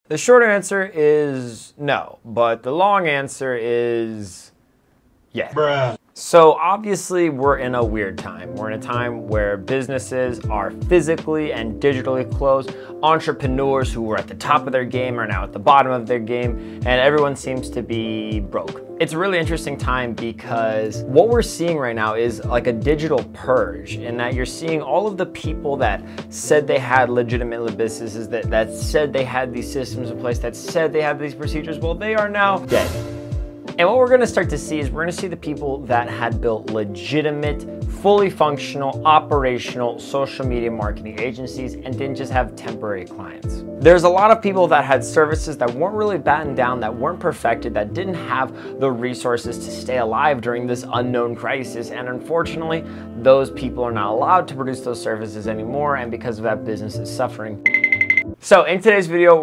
The short answer is no, but the long answer is yeah. Bruh. So obviously we're in a weird time. We're in a time where businesses are physically and digitally closed. Entrepreneurs who were at the top of their game are now at the bottom of their game, and everyone seems to be broke. It's a really interesting time because what we're seeing right now is like a digital purge, in that you're seeing all of the people that said they had legitimate businesses, that said they had these systems in place, that said they had these procedures, well, they are now dead. And what we're gonna start to see is we're gonna see the people that had built legitimate, fully functional, operational social media marketing agencies and didn't just have temporary clients. There's a lot of people that had services that weren't really battened down, that weren't perfected, that didn't have the resources to stay alive during this unknown crisis. And unfortunately, those people are not allowed to produce those services anymore. And because of that, business is suffering. So in today's video,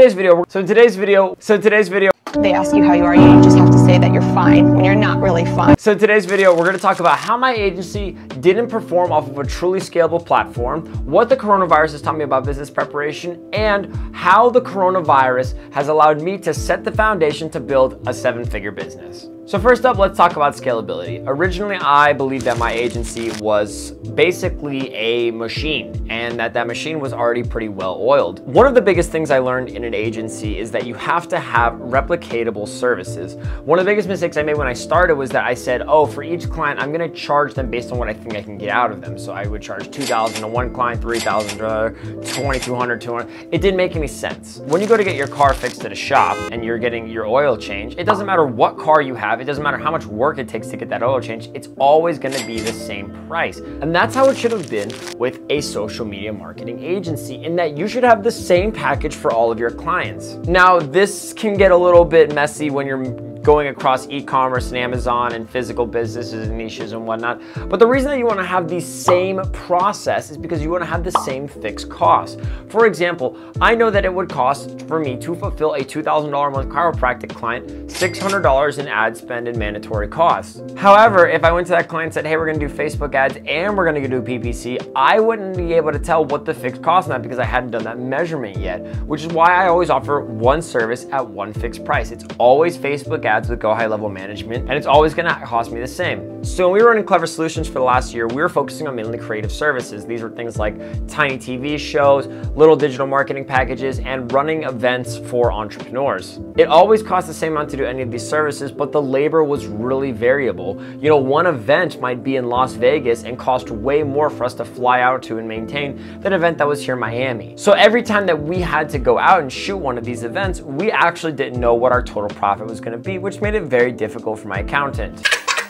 they ask you how you are, you just have to say that you're fine when you're not really fine. So in today's video, we're gonna talk about how my agency didn't perform off of a truly scalable platform, what the coronavirus has taught me about business preparation, and how the coronavirus has allowed me to set the foundation to build a 7-figure business. So first up, let's talk about scalability. Originally, I believed that my agency was basically a machine, and that machine was already pretty well oiled. One of the biggest things I learned in an agency is that you have to have replicatable services. One of the biggest mistakes I made when I started was that I said, oh, for each client, I'm gonna charge them based on what I think I can get out of them. So I would charge $2,000 to one client, $3,000 to another, $2,200 to another. It didn't make any sense. When you go to get your car fixed at a shop and you're getting your oil change, it doesn't matter what car you have, it doesn't matter how much work it takes to get that oil change, it's always gonna be the same price. And that's how it should have been with a social media marketing agency, in that you should have the same package for all of your clients. Now, this can get a little bit messy when you're going across e-commerce and Amazon and physical businesses and niches and whatnot. But the reason that you want to have the same process is because you want to have the same fixed costs. For example, I know that it would cost for me to fulfill a $2,000 a month chiropractic client, $600 in ad spend and mandatory costs. However, if I went to that client and said, hey, we're going to do Facebook ads and we're going to do PPC, I wouldn't be able to tell what the fixed cost on that because I hadn't done that measurement yet, which is why I always offer one service at one fixed price. It's always Facebook ads with Go High Level Management, and it's always gonna cost me the same. So when we were running Clever Solutions for the last year, we were focusing on mainly creative services. These were things like tiny TV shows, little digital marketing packages, and running events for entrepreneurs. It always cost the same amount to do any of these services, but the labor was really variable. You know, one event might be in Las Vegas and cost way more for us to fly out to and maintain than an event that was here in Miami. So every time that we had to go out and shoot one of these events, we actually didn't know what our total profit was gonna be, which made it very difficult for my accountant.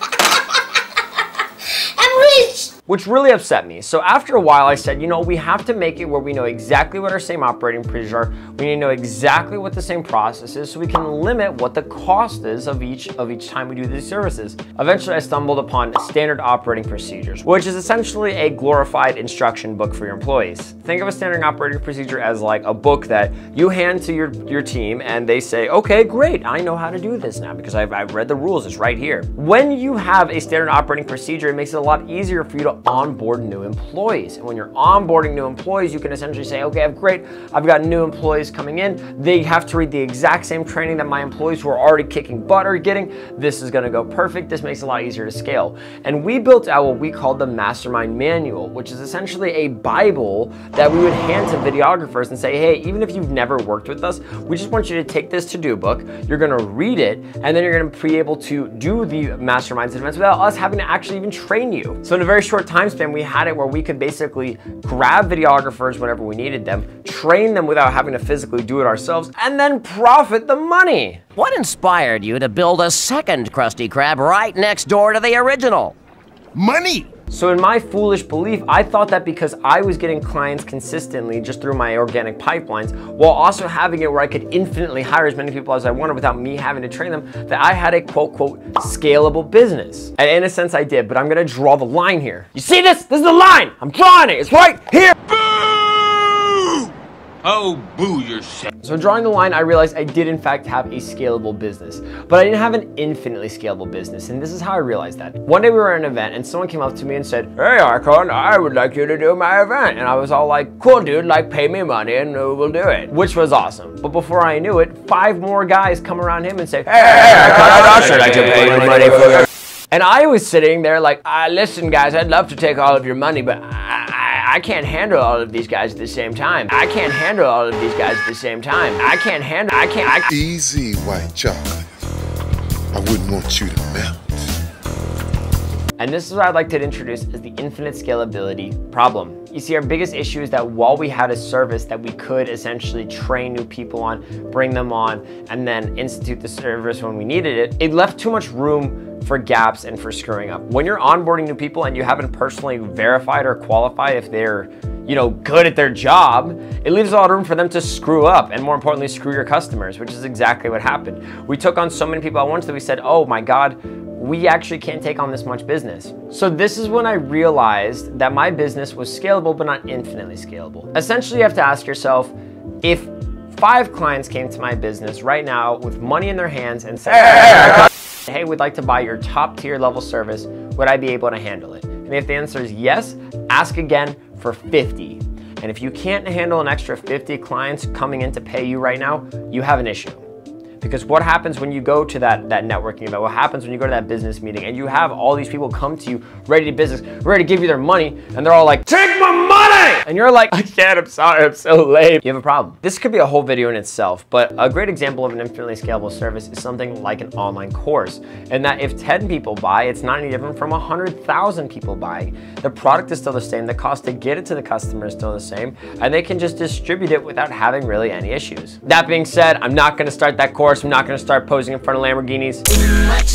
Which really upset me. So after a while I said, you know, we have to make it where we know exactly what our same operating procedures are. We need to know exactly what the same process is so we can limit what the cost is of each time we do these services. Eventually I stumbled upon standard operating procedures, which is essentially a glorified instruction book for your employees. Think of a standard operating procedure as like a book that you hand to your team and they say, okay, great, I know how to do this now because I've read the rules, it's right here. When you have a standard operating procedure, it makes it a lot easier for you to onboard new employees. And when you're onboarding new employees, you can essentially say, okay, great, I've got new employees coming in. They have to read the exact same training that my employees who are already kicking butt are getting. This is gonna go perfect. This makes it a lot easier to scale. And we built out what we call the Mastermind Manual, which is essentially a Bible that we would hand to videographers and say, hey, even if you've never worked with us, we just want you to take this to-do book, you're gonna read it, and then you're gonna be able to do the masterminds events without us having to actually even train you. So in a very short time span, we had it where we could basically grab videographers whenever we needed them, train them without having to physically do it ourselves, and then profit the money. What inspired you to build a second Krusty Krab right next door to the original? Money! So in my foolish belief, I thought that because I was getting clients consistently just through my organic pipelines, while also having it where I could infinitely hire as many people as I wanted without me having to train them, that I had a quote, scalable business. And in a sense I did, but I'm gonna draw the line here. You see this? This is the line! I'm drawing it, it's right here! Oh, boo yourself. So drawing the line, I realized I did in fact have a scalable business, but I didn't have an infinitely scalable business, and this is how I realized that. One day we were at an event and someone came up to me and said, "Hey Archon, I would like you to do my event." And I was all like, "Cool dude, like pay me money and we'll do it," which was awesome. But before I knew it, 5 more guys come around him and say, "Hey Archon, I'd also like to pay you money for your..." And I was sitting there like, "Listen guys, I'd love to take all of your money, but I can't handle all of these guys at the same time. I can't handle all of these guys at the same time. I can't. Easy, white chocolate. I wouldn't want you to melt." And this is what I'd like to introduce as the infinite scalability problem. You see, our biggest issue is that while we had a service that we could essentially train new people on, bring them on, and then institute the service when we needed it, it left too much room for gaps and for screwing up. When you're onboarding new people and you haven't personally verified or qualified if they're, good at their job, it leaves a lot of room for them to screw up and, more importantly, screw your customers, which is exactly what happened. We took on so many people at once that we said, "Oh my God, we actually can't take on this much business." So this is when I realized that my business was scalable, but not infinitely scalable. Essentially, you have to ask yourself, if 5 clients came to my business right now with money in their hands and said, "Hey, we'd like to buy your top tier level service, would I be able to handle it?" And if the answer is yes, ask again for 50. And if you can't handle an extra 50 clients coming in to pay you right now, you have an issue. Because what happens when you go to that networking event, what happens when you go to that business meeting and you have all these people come to you ready to business, ready to give you their money, and they're all like, "Take my money!" And you're like, "I can't, I'm sorry, I'm so lame." You have a problem. This could be a whole video in itself, but a great example of an infinitely scalable service is something like an online course. And that if 10 people buy, it's not any different from 100,000 people buying. The product is still the same, the cost to get it to the customer is still the same, and they can just distribute it without having really any issues. That being said, I'm not gonna start that course. I'm not gonna start posing in front of Lamborghinis. What you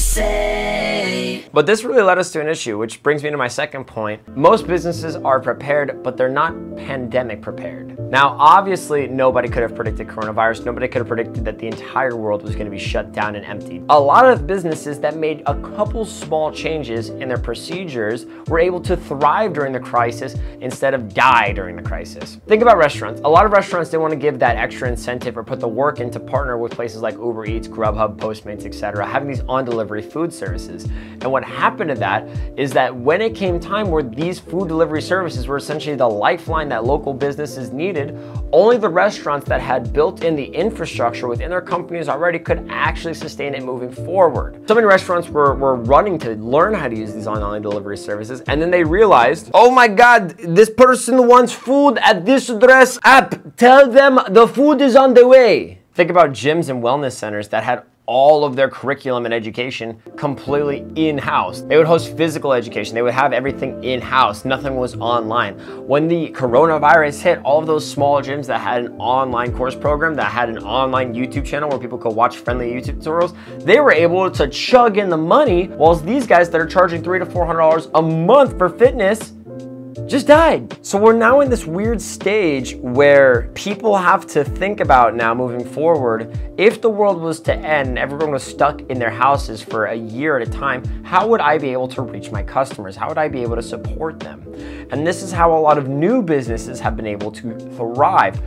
say? But this really led us to an issue, which brings me to my second point. Most businesses are prepared, but they're not pandemic prepared. Now, obviously, nobody could have predicted coronavirus. Nobody could have predicted that the entire world was gonna be shut down and emptied. A lot of businesses that made a couple small changes in their procedures were able to thrive during the crisis instead of die during the crisis. Think about restaurants. A lot of restaurants didn't want to give that extra incentive or put the work in to partner with places like Uber Eats, Grubhub, Postmates, etc., having these on-delivery food services. And what happened to that is that when it came time where these food delivery services were essentially the lifeline that local businesses needed, only the restaurants that had built in the infrastructure within their companies already could actually sustain it moving forward. So many restaurants were running to learn how to use these online delivery services, and then they realized, "Oh my God, this person wants food at this address app. Tell them the food is on the way." Think about gyms and wellness centers that had all of their curriculum and education completely in-house. They would host physical education. They would have everything in-house. Nothing was online. When the coronavirus hit, all of those small gyms that had an online course program, that had an online YouTube channel where people could watch friendly YouTube tutorials, they were able to chug in the money, whilst these guys that are charging $300 to $400 a month for fitness just died. So we're now in this weird stage where people have to think about now moving forward, if the world was to end and everyone was stuck in their houses for a year at a time, how would I be able to reach my customers? How would I be able to support them? And this is how a lot of new businesses have been able to thrive.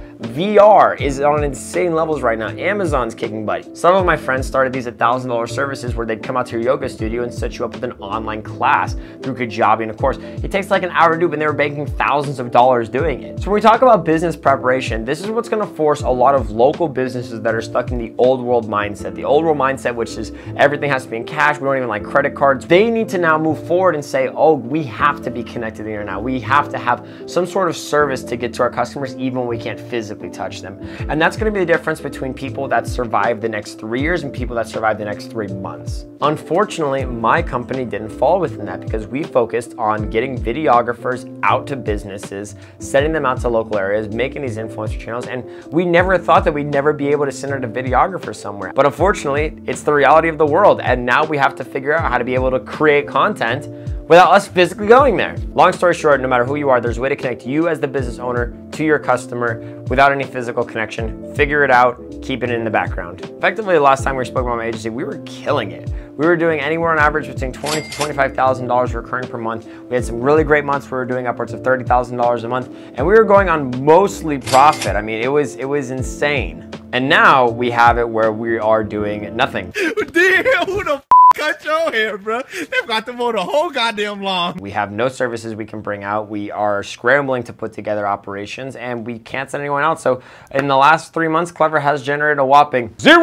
VR is on insane levels right now. Amazon's kicking butt. Some of my friends started these $1,000 services where they'd come out to your yoga studio and set you up with an online class through Kajabi. And of course, it takes like an hour to do, and they were banking thousands of dollars doing it. So when we talk about business preparation, this is what's gonna force a lot of local businesses that are stuck in the old world mindset. The old world mindset, which is everything has to be in cash, we don't even like credit cards. They need to now move forward and say, oh, we have to be connected to the internet now. We have to have some sort of service to get to our customers even when we can't physically touch them. And that's gonna be the difference between people that survive the next 3 years and people that survive the next 3 months. Unfortunately, my company didn't fall within that because we focused on getting videographers out to businesses, sending them out to local areas, making these influencer channels, and we never thought that we'd never be able to send out a videographer somewhere. But unfortunately, it's the reality of the world, and now we have to figure out how to be able to create content without us physically going there. Long story short, no matter who you are, there's a way to connect you as the business owner to your customer without any physical connection. Figure it out, keep it in the background. Effectively, the last time we spoke about my agency, we were killing it. We were doing anywhere on average between $20,000 to $25,000 recurring per month. We had some really great months where we were doing upwards of $30,000 a month, and we were going on mostly profit. I mean, it was insane. And now we have it where we are doing nothing. Damn, who the cut your hair, bro? They've got to mow the whole goddamn lawn. We have no services we can bring out. We are scrambling to put together operations, and we can't send anyone out. So in the last 3 months, Clever has generated a whopping $0.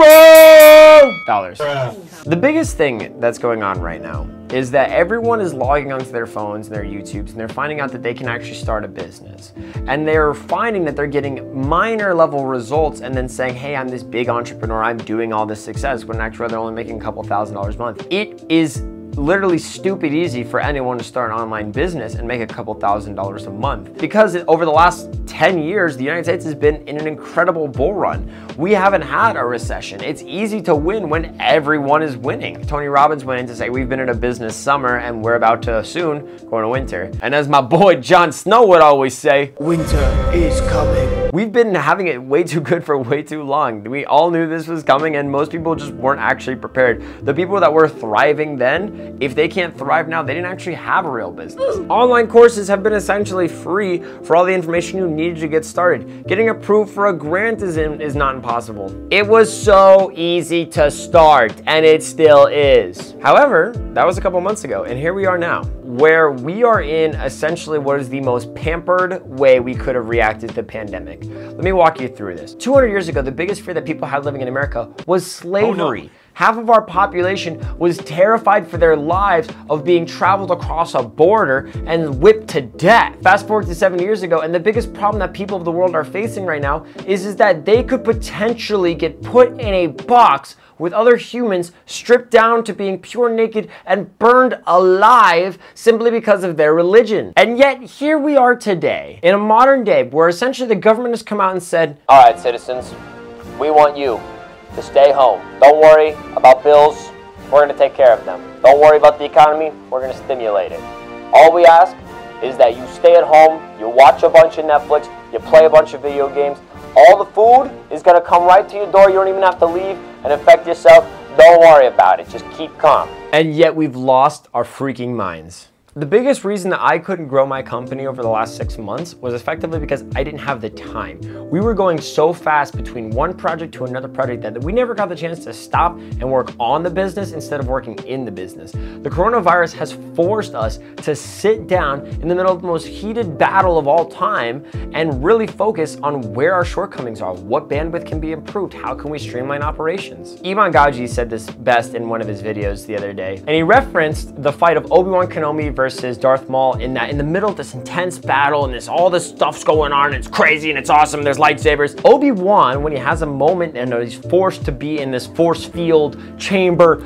The biggest thing that's going on right now is that everyone is logging onto their phones and their YouTubes, and they're finding out that they can actually start a business. And they're finding that they're getting minor level results and then saying, hey, I'm this big entrepreneur, I'm doing all this success, when actually they're only making a couple $1,000s a month. It is literally stupid easy for anyone to start an online business and make a couple $1,000s a month. Because over the last 10 years, the United States has been in an incredible bull run. We haven't had a recession. It's easy to win when everyone is winning. Tony Robbins went in to say, we've been in a business summer and we're about to soon go into winter. And as my boy Jon Snow would always say, winter is coming. We've been having it way too good for way too long. We all knew this was coming, and most people just weren't actually prepared. The people that were thriving then, if they can't thrive now, they didn't actually have a real business. Online courses have been essentially free for all the information you needed to get started. Getting approved for a grant is not impossible. It was so easy to start, and it still is. However, that was a couple months ago, and here we are now, where we are in essentially what is the most pampered way we could have reacted to the pandemic. Let me walk you through this. 200 years ago, the biggest fear that people had living in America was slavery. Oh, no. Half of our population was terrified for their lives of being traveled across a border and whipped to death. Fast forward to 7 years ago, and the biggest problem that people of the world are facing right now is that they could potentially get put in a box with other humans, stripped down to being pure naked and burned alive simply because of their religion. And yet here we are today in a modern day where essentially the government has come out and said, all right, citizens, we want you to stay home. Don't worry about bills, we're gonna take care of them. Don't worry about the economy, we're gonna stimulate it. All we ask is that you stay at home, you watch a bunch of Netflix, you play a bunch of video games. All the food is gonna come right to your door, you don't even have to leave and infect yourself. Don't worry about it, just keep calm. And yet we've lost our freaking minds. The biggest reason that I couldn't grow my company over the last 6 months was effectively because I didn't have the time. We were going so fast between one project to another project that we never got the chance to stop and work on the business instead of working in the business. The coronavirus has forced us to sit down in the middle of the most heated battle of all time and really focus on where our shortcomings are, what bandwidth can be improved, how can we streamline operations. Iman Gadzhi said this best in one of his videos the other day, and he referenced the fight of Obi-Wan Kenobi versus Darth Maul in the middle of this intense battle, and all this stuff's going on, and it's crazy and it's awesome, there's lightsabers. Obi-Wan, when he has a moment and he's forced to be in this force field chamber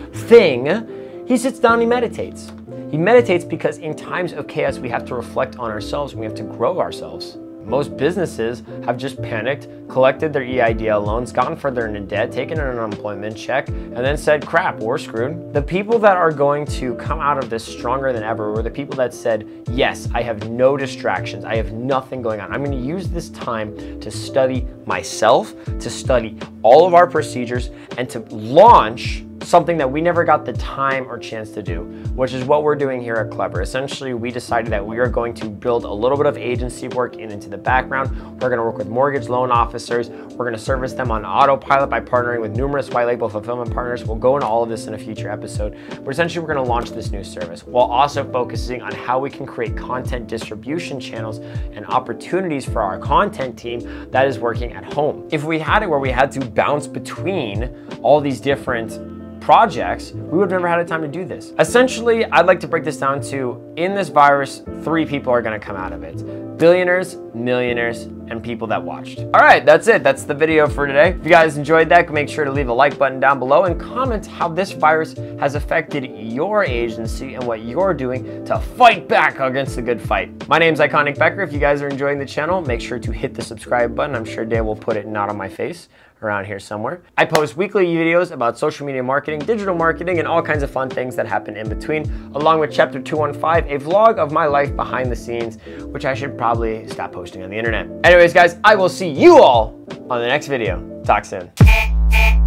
thing, he sits down and he meditates. He meditates because in times of chaos we have to reflect on ourselves and we have to grow ourselves. Most businesses have just panicked, collected their EIDL loans, gotten further into debt, taken an unemployment check, and then said, crap, we're screwed. The people that are going to come out of this stronger than ever were the people that said, yes, I have no distractions, I have nothing going on. I'm going to use this time to study myself, to study all of our procedures, and to launch something that we never got the time or chance to do, which is what we're doing here at Clever. Essentially, we decided that we are going to build a little bit of agency work into the background. We're going to work with mortgage loan officers. We're going to service them on autopilot by partnering with numerous white label fulfillment partners. We'll go into all of this in a future episode, but essentially we're going to launch this new service while also focusing on how we can create content distribution channels and opportunities for our content team that is working at home. If we had it where we had to bounce between all these different projects, we would have never had a time to do this. Essentially, I'd like to break this down to, in this virus, 3 people are gonna come out of it. Billionaires, millionaires, and people that watched. All right, that's it. That's the video for today. If you guys enjoyed that, make sure to leave a like button down below and comment how this virus has affected your agency and what you're doing to fight back against the good fight. My name's Iconic Becker. If you guys are enjoying the channel, make sure to hit the subscribe button. I'm sure Dave will put it not on my face. around here somewhere. I post weekly videos about social media marketing, digital marketing, and all kinds of fun things that happen in between, along with Chapter 215, a vlog of my life behind the scenes, which I should probably stop posting on the internet. Anyways, guys, I will see you all on the next video. Talk soon.